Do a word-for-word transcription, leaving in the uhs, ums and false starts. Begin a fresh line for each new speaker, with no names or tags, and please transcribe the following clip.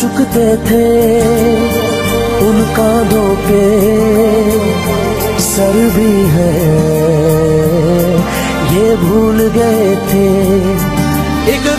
चुकते थे उन कांधों पे सर भी है ये भूल गए थे। एक